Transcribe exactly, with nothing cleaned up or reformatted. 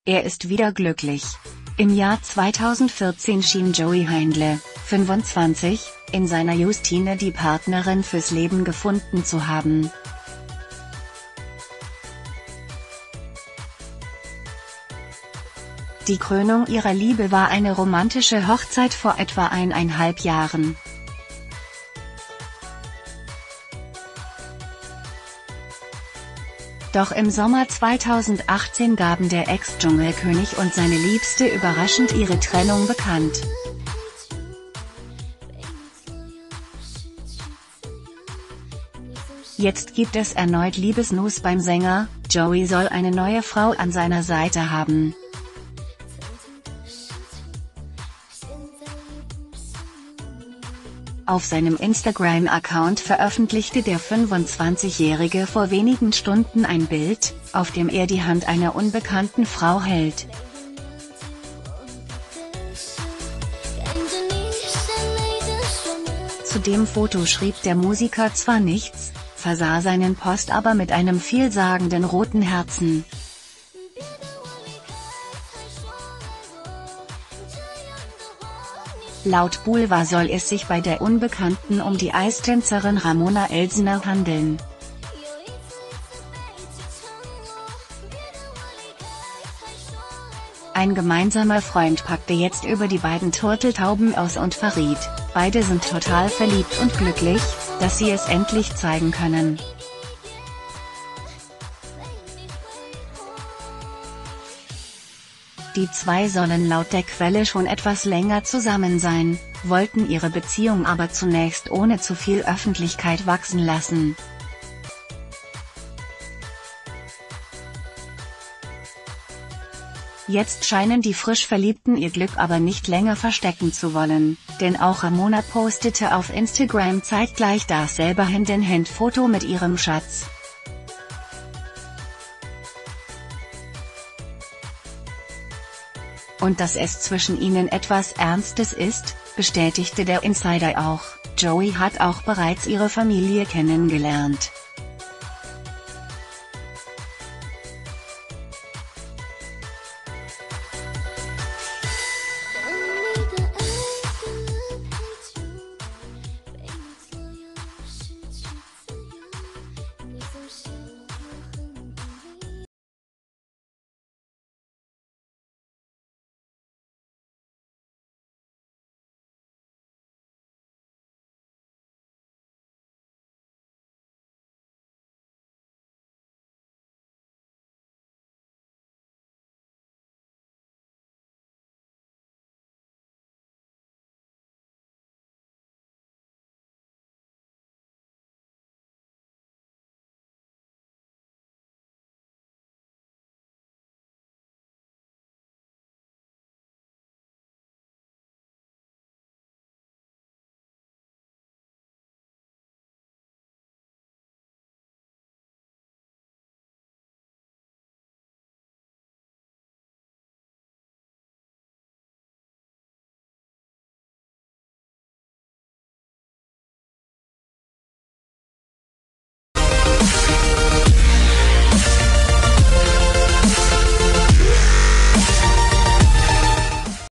Er ist wieder glücklich. Im Jahr zweitausendvierzehn schien Joey Heindle, fünfundzwanzig, in seiner Justine die Partnerin fürs Leben gefunden zu haben. Die Krönung ihrer Liebe war eine romantische Hochzeit vor etwa eineinhalb Jahren. Doch im Sommer zweitausendachtzehn gaben der Ex-Dschungelkönig und seine Liebste überraschend ihre Trennung bekannt. Jetzt gibt es erneut Liebesnews beim Sänger. Joey soll eine neue Frau an seiner Seite haben. Auf seinem Instagram-Account veröffentlichte der fünfundzwanzigjährige vor wenigen Stunden ein Bild, auf dem er die Hand einer unbekannten Frau hält. Zu dem Foto schrieb der Musiker zwar nichts, versah seinen Post aber mit einem vielsagenden roten Herzen. Laut Boulevard soll es sich bei der Unbekannten um die Eistänzerin Ramona Elsner handeln. Ein gemeinsamer Freund packte jetzt über die beiden Turteltauben aus und verriet, beide sind total verliebt und glücklich, dass sie es endlich zeigen können. Die zwei sollen laut der Quelle schon etwas länger zusammen sein, wollten ihre Beziehung aber zunächst ohne zu viel Öffentlichkeit wachsen lassen. Jetzt scheinen die frisch Verliebten ihr Glück aber nicht länger verstecken zu wollen, denn auch Ramona postete auf Instagram zeitgleich dasselbe Hand-in-Hand-Foto mit ihrem Schatz. Und dass es zwischen ihnen etwas Ernstes ist, bestätigte der Insider auch. Joey hat auch bereits ihre Familie kennengelernt.